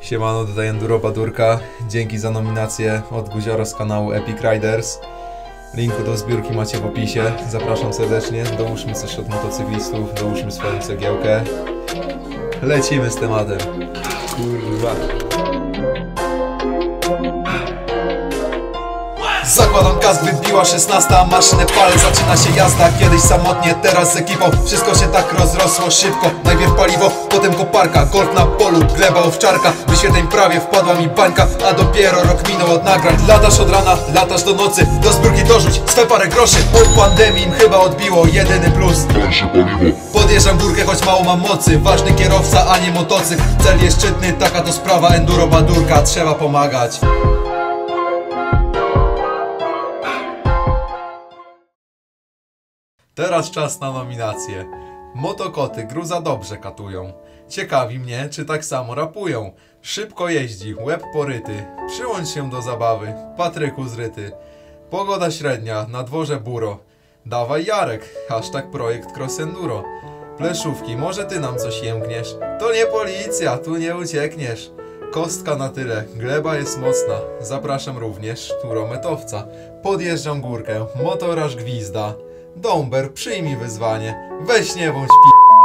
Siemano, tutaj Enduro Badurka. Dzięki za nominację od Guziora z kanału Epic Riders. Linku do zbiórki macie w opisie. Zapraszam serdecznie. Dołóżmy coś od motocyklistów, dołóżmy swoją cegiełkę. Lecimy z tematem. Kurwa. Zakładam kask, wybiła 16, maszynę palę, zaczyna się jazda. Kiedyś samotnie, teraz z ekipą. Wszystko się tak rozrosło szybko. Najpierw paliwo, potem koparka, golf na polu, gleba owczarka. Wyświetleń prawie wpadła mi bańka, a dopiero rok minął od nagrań. Latasz od rana, latasz do nocy, do zbiórki dorzuć swe parę groszy. Od pandemii im chyba odbiło jedyny plus: tańsze paliwo. Podjeżdżam górkę, choć mało mam mocy. Ważny kierowca, a nie motocykl. Cel jest szczytny, taka to sprawa. Enduro Badurka, trzeba pomagać. Teraz czas na nominację. Motokoty gruza dobrze katują. Ciekawi mnie, czy tak samo rapują. Szybko jeździ, łeb poryty. Przyłącz się do zabawy, Patryku zryty. Pogoda średnia, na dworze buro. Dawaj Jarek, hashtag projekt Cross Enduro. Pleszówki, może ty nam coś jękniesz? To nie policja, tu nie uciekniesz. Kostka na tyle, gleba jest mocna. Zapraszam również turometowca. Podjeżdżam górkę, motor aż gwizda. Dąber, przyjmij wyzwanie. Weź nie bądź p***.